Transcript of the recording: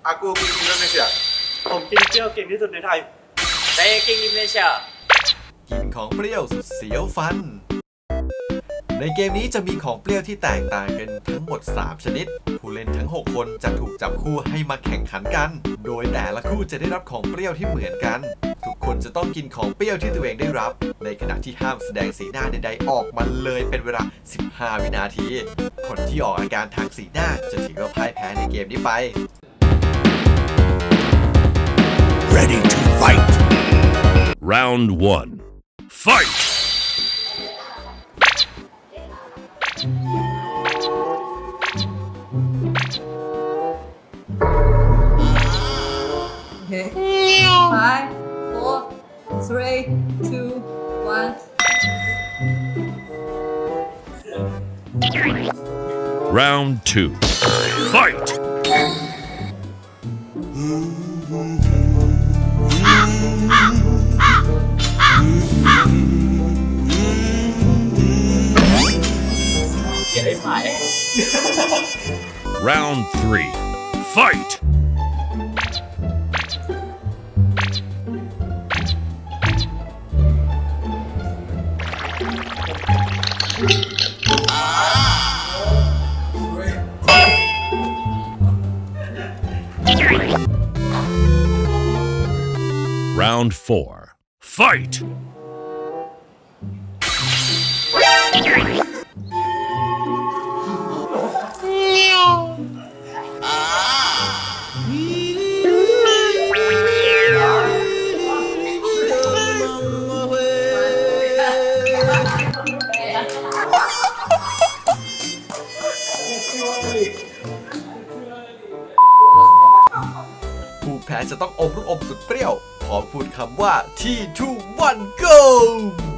Aku King Indonesia ผมกินเปรี้ยวเก่งที่สุดในไทย Saya King Indonesia กินของเปรี้ยวสุดเสียวฟันในเกมนี้จะมีของเปรี้ยวที่แตกต่างกันทั้งหมด3ชนิดผู้เล่นทั้ง6คนจะถูกจับคู่ให้มาแข่งขันกันโดยแต่ละคู่จะได้รับของเปรี้ยวที่เหมือนกันทุกคนจะต้องกินของเปรี้ยวที่ตัวเองได้รับในขณะที่ห้ามแสดงสีหน้าใดๆออกมาเลยเป็นเวลา15วินาทีคนที่ออกอาการทางสีหน้าจะถือว่าพ่ายแพ้ในเกมนี้ไป Ready to fight Round 1 Fight Okay. 5, 4, 3, 2, 1. Round 2 Fight Round 3 Fight Round 4 Fight ผู้แพ้จะต้องอมลูกอมสุดเปรี้ยวพร้อมพูดคำว่า 3, 2, 1 go